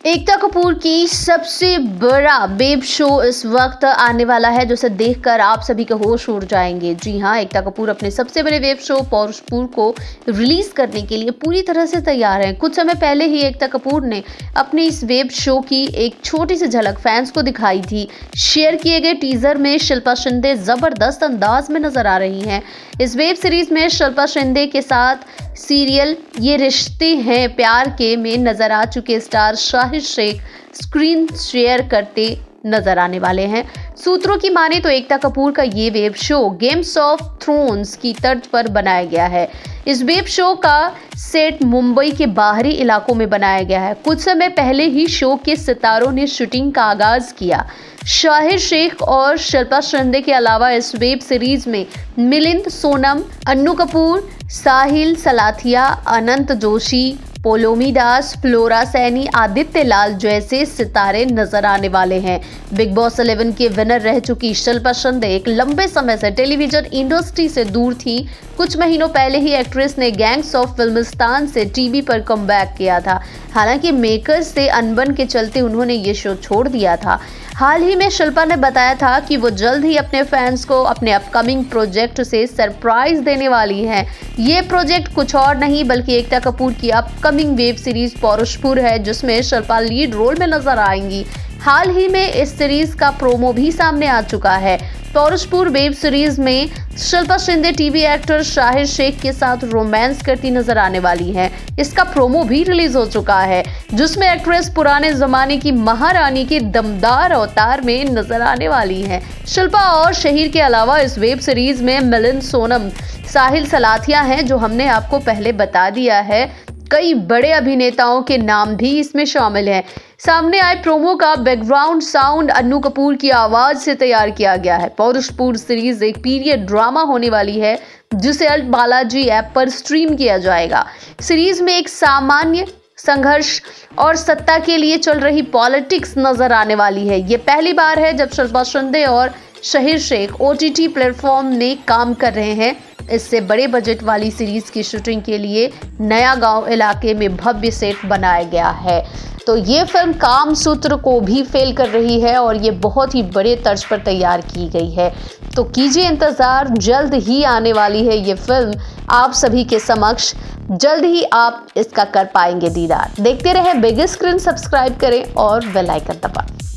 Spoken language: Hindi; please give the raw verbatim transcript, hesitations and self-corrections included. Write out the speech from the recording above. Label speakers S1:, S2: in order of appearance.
S1: एकता कपूर की सबसे बड़ा बेब शो इस वक्त आने वाला है, जिसे देखकर आप सभी के होश उड़ जाएंगे। जी हां, एकता कपूर अपने सबसे बड़े वेब शो पौरुषपुर को रिलीज करने के लिए पूरी तरह से तैयार हैं। कुछ समय पहले ही एकता कपूर ने अपने इस वेब शो की एक छोटी सी झलक फैंस को दिखाई थी। शेयर किए गए टीजर में शिल्पा शिंदे जबरदस्त अंदाज में नजर आ रही हैं। इस वेब सीरीज में शिल्पा शिंदे के साथ सीरियल ये रिश्ते हैं प्यार के में नजर आ चुके star Shahid Sheikh screen share करते नजर आने वाले हैं। सूत्रों की माने तो एकता कपूर का ये web show Games of Thrones की तर्ज पर बनाया गया है। इस वेब शो का सेट मुंबई के बाहरी इलाकों में बनाया गया है। कुछ समय पहले ही शो के सितारों ने शूटिंग का आगाज किया। शाहिद शेख और शिल्पा शिंदे के अलावा इस वेब सीरीज में मिलिंद सोनम, अन्नू कपूर, साहिल सलाथिया, अनंत जोशी, पोलोमी दास, फ्लोरा सैनी, आदित्य लाल जैसे सितारे नजर आने वाले हैं। बिग बॉस इलेवन के विनर रह चुकी शिल्पा शिंदे एक लंबे समय से टेलीविजन इंडस्ट्री से दूर थी। कुछ महीनों पहले ही एक्ट्रेस ने गैंग्स ऑफ फिल्मिस्तान से टीवी पर कमबैक किया था। हालांकि मेकर्स से अनबन के चलते उन्होंने ये शो छोड़ दिया था। हाल ही में शिल्पा ने बताया था कि वो जल्द ही अपने फैंस को अपने अपकमिंग प्रोजेक्ट से सरप्राइज देने वाली हैं। ये प्रोजेक्ट कुछ और नहीं बल्कि एकता कपूर की अपकमिंग वेब सीरीज पौरुषपुर है, जिसमें शिल्पा लीड रोल में नजर आएंगी। हाल ही में इस सीरीज का प्रोमो भी सामने आ चुका है। पौरुषपुर वेब सीरीज में शिल्पा शिंदे टीवी एक्टर शाहिद शेख के साथ रोमांस करती नजर आने वाली हैं। इसका प्रोमो भी रिलीज हो चुका है, जिसमें एक्ट्रेस पुराने जमाने की महारानी के दमदार अवतार में नजर आने वाली हैं। शिल्पा और शहीर के अलावा इस वेब सीरीज में मिलिंद सोनम, साहिल सलाथिया हैं, जो हमने आपको पहले बता दिया है। कई बड़े अभिनेताओं के नाम भी इसमें शामिल हैं। सामने आए प्रोमो का बैकग्राउंड साउंड अन्नू कपूर की आवाज से तैयार किया गया है। पौरुषपुर सीरीज एक पीरियड ड्रामा होने वाली है, जिसे अल्ट बालाजी ऐप पर स्ट्रीम किया जाएगा। सीरीज में एक सामान्य संघर्ष और सत्ता के लिए चल रही पॉलिटिक्स नजर आने वाली है। ये पहली बार है जब शिल्पा शिंदे और शाहिद शेख ओटीटी प्लेटफॉर्म ने काम कर रहे हैं। इससे बड़े बजट वाली सीरीज की शूटिंग के लिए नया गांव इलाके में भव्य सेट बनाया गया है। तो ये फिल्म काम सूत्र को भी फेल कर रही है और ये बहुत ही बड़े तर्ज पर तैयार की गई है। तो कीजिए इंतजार, जल्द ही आने वाली है ये फिल्म आप सभी के समक्ष। जल्द ही आप इसका कर पाएंगे दीदार। देखते रहे बिग स्क्रीन, सब्सक्राइब करें और बेल आइकन दबाएं।